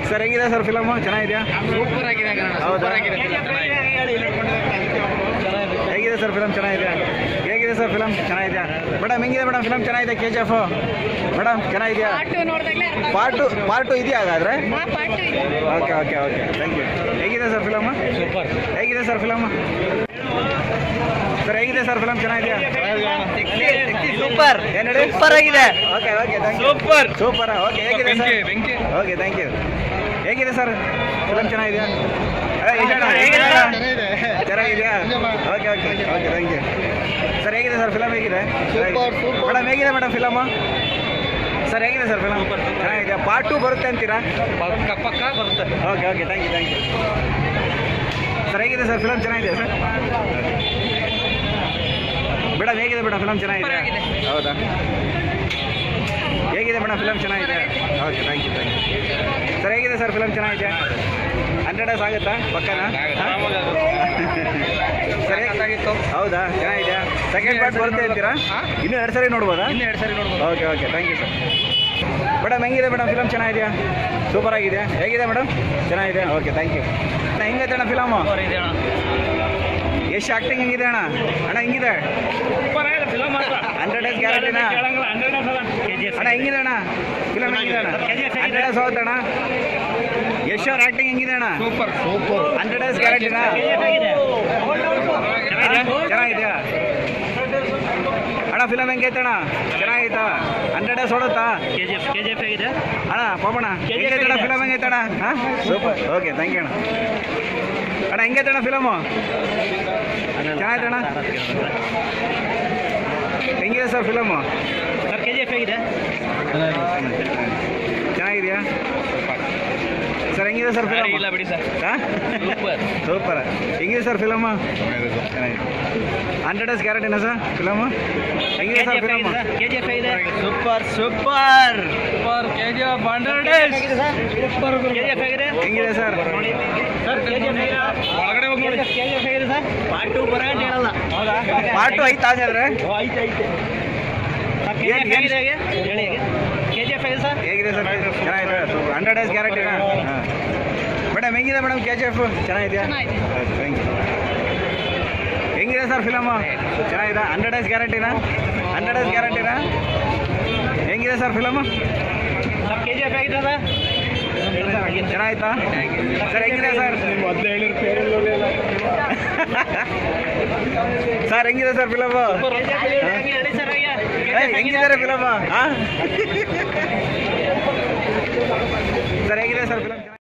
Sir ಹೇಗಿದೆ sir film? ಚೆನ್ನಾಗಿದೆಯಾ? Super ಆಗಿದೆ. ಹೌದಾ? ಹೇಗಿದೆ ಸರ್ ಫಿಲಮ್? ಚೆನ್ನಾಗಿದೆ. ಹೇಗಿದೆ ಸರ್ ಫಿಲಮ್? ಚೆನ್ನಾಗಿದೆಯಾ ಮೇಡಮ್? ಹೆಂಗಿದೆ ಮೇಡಮ್ ಫಿಲಮ್? ಚೆನ್ನಾಗಿದೆ. KGF ಮೇಡಮ್ ಚೆನ್ನಾಗಿದೆಯಾ? ಪಾರ್ಟು ಇದೆಯಾ ಹಾಗಾದರೆ? Okay okay okay thank you. ಹೇಗಿದೆ ಸರ್ ಫಿಲಮ್? ಸೂಪರ್. ಹೇಗಿದೆ ಸರ್ ಫಿಲಮ್? ಸರ್ ಹೇಗಿದೆ ಸರ್ ಫಿಲಮ್? ಚೆನ್ನಾಗಿದೆಯಾ? ಸೂಪರ್. ಏನು ಹೇಳಿ? ಸೂಪರ್ ಆಗಿದೆ. Okay okay thank you. Super super. Okay ಹೇಗಿದೆ ಸರ್? Okay thank you. ಹೇಗಿದೆ ಸರ್ ಫಿಲಮ್? ಚೆನ್ನಾಗಿದೆಯಾ? ಚೆನ್ನಾಗಿದೆಯಾ? Okay okay okay thank you. Sir ಹೇಗಿದೆ ಸರ್ ಫಿಲಮ್? ಹೇಗಿದೆ ಮೇಡಮ್? ಹೇಗಿದೆ ಮೇಡಮ್ ಫಿಲಮು? ಸರ್ ಹೇಗಿದೆ ಸರ್ ಫಿಲಮ್? ಚೆನ್ನಾಗಿದೆಯಾ? ಪಾರ್ಟ್ 2 ಬರುತ್ತೆ ಅಂತೀರಾ? ಪಕ್ಕ ಬರುತ್ತೆ. Okay okay thank you thank you. Sir ಹೇಗಿದೆ ಸರ್ ಫಿಲಮ್? ಚೆನ್ನಾಗಿದೆ ಸರ್? ಮೇಡಮ್ ಹೇಗಿದೆ ಮೇಡಮ್ ಫಿಲಮ್? ಚೆನ್ನಾಗಿದೆ. ಹೌದಾ? ಹೇಗಿದೆ ಮೇಡಮ್ ಫಿಲಮ್? ಚೆನ್ನಾಗಿದೆ. Okay thank you thank you. Sir ಹೇಗಿದೆ ಸರ್ ಫಿಲಮ್? ಚೆನ್ನಾಗಿದೆ. 100 ಡೇಸ್ ಆಗುತ್ತಾ ಪಕ್ಕನಾ? ಸರ್ ಹೇಗಾಗಿತ್ತು? ಹೌದಾ? ಚೆನ್ನಾಗಿದೆಯಾ? ಸೆಕೆಂಡ್ ಪಾರ್ಟ್ ಬರುತ್ತೆ ಅಂತೀರಾ? ಇನ್ನೂ 2 ಸರಿ ನೋಡ್ಬೋದಾ? Okay okay thank you sir. Madam ಹೆಂಗಿದೆ ಮೇಡಮ್ ಫಿಲಮ್? ಚೆನ್ನಾಗಿದೆಯಾ? ಸೂಪರ್ ಆಗಿದೆ. ಹೇಗಿದೆ ಮೇಡಮ್? ಚೆನ್ನಾಗಿದೆ. Okay thank you. ಹೆಂಗೈತೆ ಅಣ್ಣ ಫಿಲಮು? ಎಷ್ಟು ಆ್ಯಕ್ಟಿಂಗ್ ಹೆಂಗಿದೆ ಅಣ್ಣ? ಅಣ್ಣ ಹೆಂಗಿದೆ? 100 ಡೇಸ್ ಗ್ಯಾರಂಟಿನಾ? ಅಣ್ಣ ಹೆಂಗಿದೆ ಅಣ್ಣ ಫಿಲಮ್? ಹೆಂಗಿದೆ ಅಣ್ಣ? 100 ಡೇಸ್ ಹೋಗುತ್ತಣ್ಣ? ಯಶ್ ಅವ್ರ ಆ್ಯಕ್ಟಿಂಗ್ ಹೆಂಗಿದೆ ಅಣ್ಣ? ಸೂಪರ್. 100 ಡೇಸ್ ಗ್ಯಾರಂಟಿನಾ? ಚೆನ್ನಾಗಿದೆಯಾ ಅಣ್ಣ ಫಿಲಮ್? ಹೆಂಗೈತೆ ಅಣ್ಣ? ಚೆನ್ನಾಗೈತಾ? 100 ಡೇಸ್ ಓಡುತ್ತಾ? KGF ಹೇಗಿದೆ ಅಣ್ಣ ಪಾಪಣ್ಣ ಹೆಂಗೈತೆ ಅಣ್ಣ ಫಿಲಮ್? ಹೆಂಗೈತೆ ಅಣ್ಣ? ಹಾಂ ಸೂಪರ್. ಓಕೆ ಥ್ಯಾಂಕ್ ಯು ಅಣ್ಣ. ಅಣ್ಣ ಹೆಂಗೈತೆ ಅಣ್ಣ ಫಿಲಮು? ಚೆನ್ನಾಗೈತೆ ಅಣ್ಣ? ಹೆಂಗಿದೆ ಸರ್ ಫಿಲಮು? ಸರ್ KGF ಹೇಗಿದೆ? ಚೆನ್ನಾಗಿದೆಯಾ ಸರ್? ಹೆಂಗಿದೆ ಸರ್ ಫಿಲಮ್? ಇಲ್ಲ ಬಿಡಿ ಸರ್. ಹಾಂ ಸೂಪರ್. ಹೆಂಗಿದೆ ಸರ್ ಫಿಲಮು? ಚೆನ್ನಾಗಿದೆ. 100 ಡೇಸ್ ಗ್ಯಾರಂಟಿನಾ ಸರ್ ಫಿಲಮು? ಹೆಂಗಿದೆ ಸರ್ ಫಿಲಮು? KGF ಹೇಗಿದೆ? ಸೂಪರ್. KGF 100 days. KGF ಹೇಗಿದೆ? ಹೆಂಗಿದೆ ಸರ್? ಸರ್ ಒಳಗಡೆ ಹೋಗಿ ನೋಡಿ. KGF ಹೇಗಿದೆ ಸರ್? ಪಾರ್ಟ್ 2 ಬರಗಂಟೆ ಹೇಳಲ್ಲ. ಹೌದಾ? ಪಾರ್ಟ್ 2 ಐತಾ ಹಾಗಾದ್ರೆ? ಐತೆ. KGF ಹೇಗಿದೆ? ಹೇಳಿ. KGF ಹೇಗಿದೆ ಸರ್? ಹೇಗಿದೆ ಸರ್? ಚೆನ್ನಾಗಿದೆ. 100 ಡೇಸ್ ಗ್ಯಾರಂಟಿನಾ? ಹಾಂ ಮೇಡಮ್ ಹೆಂಗಿದೆ ಮೇಡಮ್ KGF? ಚೆನ್ನಾಗಿದೆಯಾ? Thank you. ಹೆಂಗಿದೆ ಸರ್ ಫಿಲಮು? ಚೆನ್ನಾಗಿದೆ. 100 ಡೇಸ್ ಗ್ಯಾರಂಟಿನಾ? 100 ಡೇಸ್ ಗ್ಯಾರಂಟಿನಾ? ಹೆಂಗಿದೆ ಸರ್ ಫಿಲಮು? ಸರ್ KGF ಹೇಗಿದೆ ಸರ್? ಚೆನ್ನಾಯ್ತಾ ಸರ್? ಹೆಂಗಿದೆ ಸರ್? ಸರ್ ಹೆಂಗಿದೆ ಸರ್ ಫಿಲಮು? ಹೆಂಗಿದ್ದಾರೆ ಫಿಲಮು? ಹಾಂ ಸರ್ ಹೇಗಿದೆ ಸರ್ ಫಿಲಮ್?